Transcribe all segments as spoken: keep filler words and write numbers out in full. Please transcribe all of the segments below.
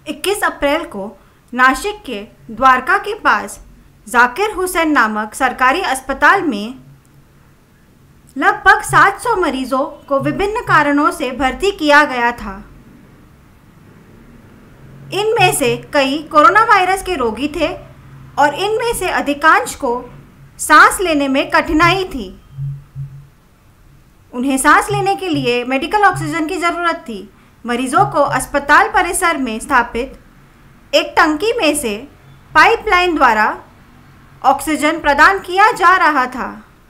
इक्कीस अप्रैल को नासिक के द्वारका के पास जाकिर हुसैन नामक सरकारी अस्पताल में लगभग सात सौ मरीजों को विभिन्न कारणों से भर्ती किया गया था। इनमें से कई कोरोना वायरस के रोगी थे और इनमें से अधिकांश को सांस लेने में कठिनाई थी। उन्हें सांस लेने के लिए मेडिकल ऑक्सीजन की ज़रूरत थी। मरीजों को अस्पताल परिसर में स्थापित एक टंकी में से पाइपलाइन द्वारा ऑक्सीजन प्रदान किया जा रहा था।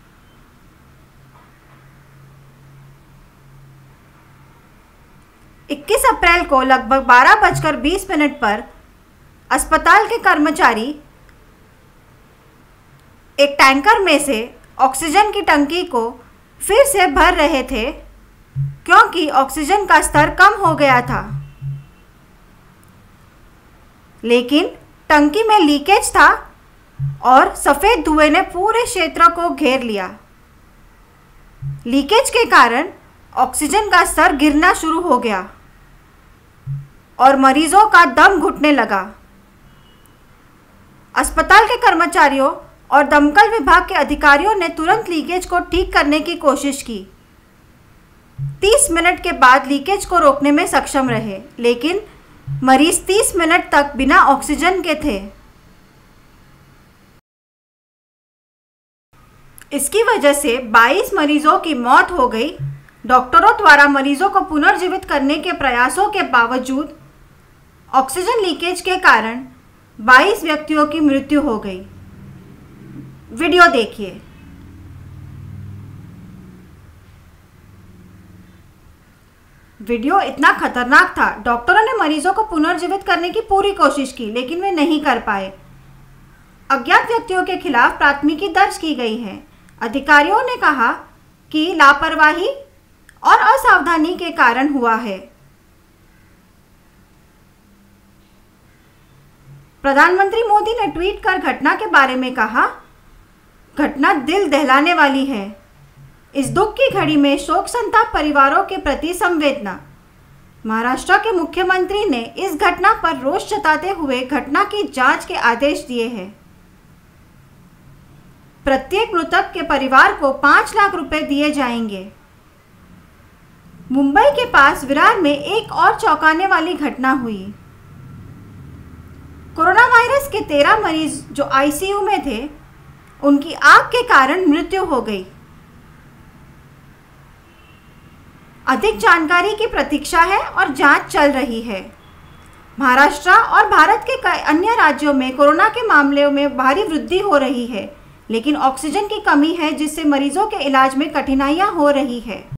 इक्कीस अप्रैल को लगभग बारह बजकर बीस मिनट पर अस्पताल के कर्मचारी एक टैंकर में से ऑक्सीजन की टंकी को फिर से भर रहे थे क्योंकि ऑक्सीजन का स्तर कम हो गया था, लेकिन टंकी में लीकेज था और सफ़ेद धुएं ने पूरे क्षेत्र को घेर लिया। लीकेज के कारण ऑक्सीजन का स्तर गिरना शुरू हो गया और मरीजों का दम घुटने लगा। अस्पताल के कर्मचारियों और दमकल विभाग के अधिकारियों ने तुरंत लीकेज को ठीक करने की कोशिश की। तीस मिनट के बाद लीकेज को रोकने में सक्षम रहे, लेकिन मरीज तीस मिनट तक बिना ऑक्सीजन के थे। इसकी वजह से बाईस मरीजों की मौत हो गई। डॉक्टरों द्वारा मरीजों को पुनर्जीवित करने के प्रयासों के बावजूद ऑक्सीजन लीकेज के कारण बाईस व्यक्तियों की मृत्यु हो गई। वीडियो देखिए। वीडियो इतना खतरनाक था। डॉक्टरों ने मरीजों को पुनर्जीवित करने की पूरी कोशिश की, लेकिन वे नहीं कर पाए। अज्ञात व्यक्तियों के खिलाफ प्राथमिकी दर्ज की गई है। अधिकारियों ने कहा कि लापरवाही और असावधानी के कारण हुआ है। प्रधानमंत्री मोदी ने ट्वीट कर घटना के बारे में कहा, घटना दिल दहलाने वाली है। इस दुख की घड़ी में शोक संताप परिवारों के प्रति संवेदना। महाराष्ट्र के मुख्यमंत्री ने इस घटना पर रोष जताते हुए घटना की जांच के आदेश दिए हैं। प्रत्येक मृतक के परिवार को पाँच लाख रुपए दिए जाएंगे। मुंबई के पास विरार में एक और चौंकाने वाली घटना हुई। कोरोना वायरस के तेरह मरीज जो आईसीयू में थे, उनकी आग के कारण मृत्यु हो गई। अधिक जानकारी की प्रतीक्षा है और जांच चल रही है। महाराष्ट्र और भारत के कई अन्य राज्यों में कोरोना के मामलों में भारी वृद्धि हो रही है, लेकिन ऑक्सीजन की कमी है जिससे मरीजों के इलाज में कठिनाइयां हो रही है।